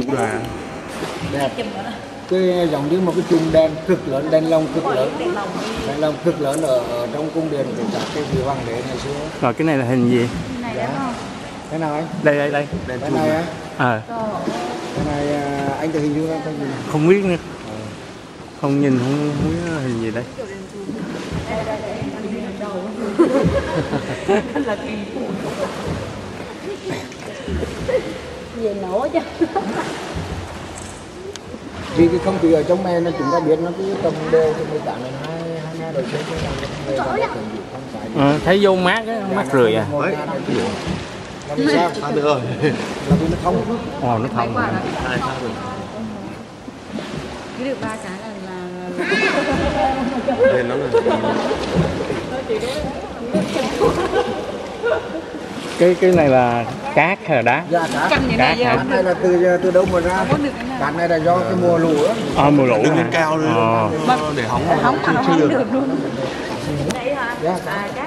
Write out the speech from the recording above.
Và đẹp. Cái giống như một cái chùm đèn cực lớn, đèn lồng cực lớn, đèn lồng cực lớn ở trong cung điện của các cái vị hoàng đế ngày xưa. rồi cái này là hình gì? Cái nào anh? Đây. Cái này á? Cái này anh tự hình dung ra cái gì? Không biết nữa. Không nhìn không biết hình gì đây. Về nổ chứ. Vì cái không khí ở trong này nó chúng ta biết nó cứ tầm đều thì 18 đến 22 độ C. Thấy vô mát á, mát rượi à. Làm sao? Được rồi. Là vì nó thông. Nó thông. Cứ được 3 cái là Lên lắm rồi. Cái này là cát hay là đá? Dạ cát. Cát hả? Cát này là từ đâu mà ra? Cát này là do cái mùa lũ á. Mùa lũ Đừng lên cao nữa để hóng không được luôn. Dạ.